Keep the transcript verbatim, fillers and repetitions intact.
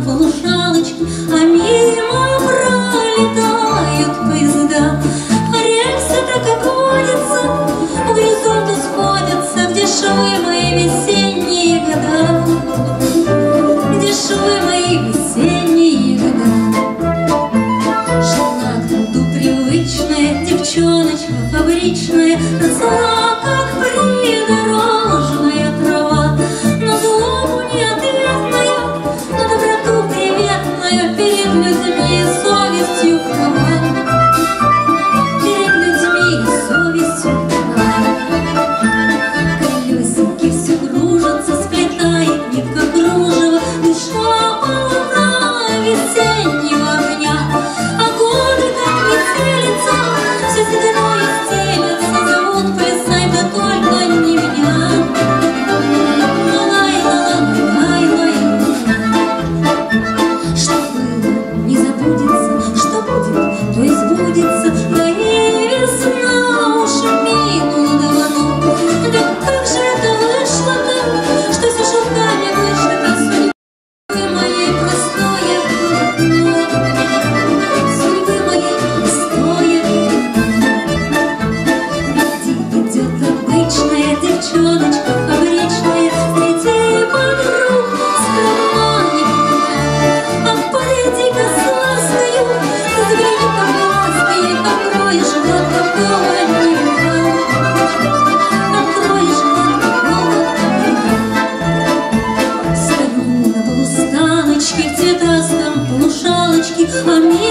полушалочки, а мимо пролетают поезда. А рельсы, так как водится, к горизонту сходятся, где швы мои весенние года, где швы мои весенние года. Жила к труду привычная девчоночка фабричная, росла, как придорожная трава, на злобу неответная, на доброту приветная, перед людьми совестью права, перед людьми совестью права. Колесики все кружатся, сплетает нитка кружева, душа полна весеннего огня, а годы, как метелица, все сединой стелятся, зовут плясать, да только не меня. Лай-лай-лай-лай-лай. Что было, не забудется, что будет, то и сбудется, да и весна уж минула давно. Да как же это вышло-то, что все шелками вышито судьбы моей простое пятно, судьбы моей простое пятно. Ведь идет обычная девчоночка фабричная, среди подруг скромненькая, а погляди-ка с ласкою, загляни-ка в глазки ей, откроешь рот, такого не видал, откроешь рот, такого не видал. Стою на полустаночке в цветастом полушалочке, а мимо